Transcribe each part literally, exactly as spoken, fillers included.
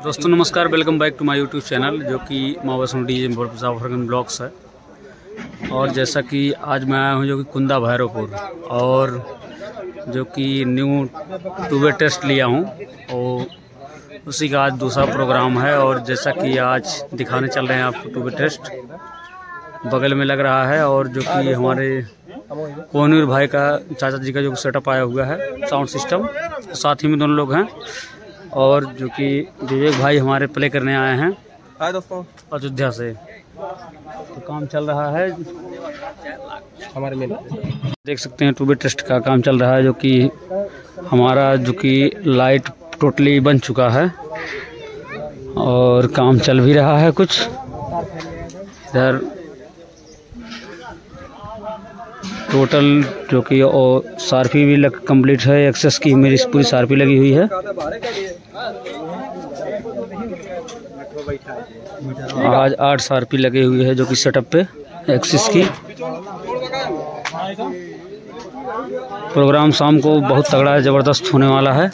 दोस्तों नमस्कार, welcome back to my YouTube channel जो कि माँ वैष्णो डी मुजफ्फरगंज ब्लॉग्स है। और जैसा कि आज मैं आया हूँ जो कि कुंदा भैरवपुर, और जो कि न्यू टूबे टेस्ट लिया हूँ और उसी का आज दूसरा प्रोग्राम है। और जैसा कि आज दिखाने चल रहे हैं आपको टूबे टेस्ट बगल में लग रहा है, और जो कि हमारे कोहनूर भाई का चाचा जी का जो सेटअप आया हुआ है साउंड सिस्टम, साथ ही में दोनों लोग हैं। और जो कि विवेक भाई हमारे प्ले करने आए हैं हाय दोस्तों अयोध्या से। तो काम चल रहा है हमारे में, देख सकते हैं टूबे टेस्ट का काम चल रहा है, जो कि हमारा जो कि लाइट टोटली बन चुका है और काम चल भी रहा है। कुछ इधर टोटल जो कि और सारपी भी लग कंप्लीट है, एक्सेस की मेरी पूरी सारपी लगी हुई है। आज आठ सारपी लगे हुए हैं जो कि सेटअप पे एक्सेस की। प्रोग्राम शाम को बहुत तगड़ा ज़बरदस्त होने वाला है।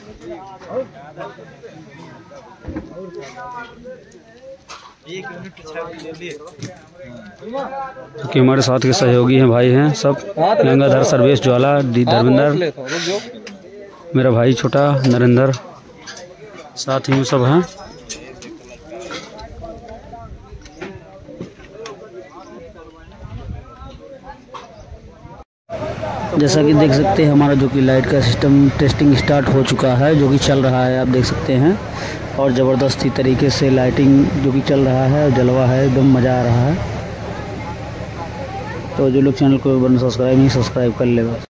कि हमारे साथ के सहयोगी हैं, भाई हैं सब, गंगाधर, सर्वेश, ज्वाला, डी धर्मेंद्र, मेरा भाई छोटा नरेंद्र, साथ ही सब हैं। जैसा कि देख सकते हैं हमारा जो कि लाइट का सिस्टम टेस्टिंग स्टार्ट हो चुका है, जो कि चल रहा है, आप देख सकते हैं। और ज़बरदस्ती तरीके से लाइटिंग जो कि चल रहा है, जलवा है, एकदम मज़ा आ रहा है। तो जो लोग चैनल को सब्सक्राइब नहीं सब्सक्राइब कर लेगा।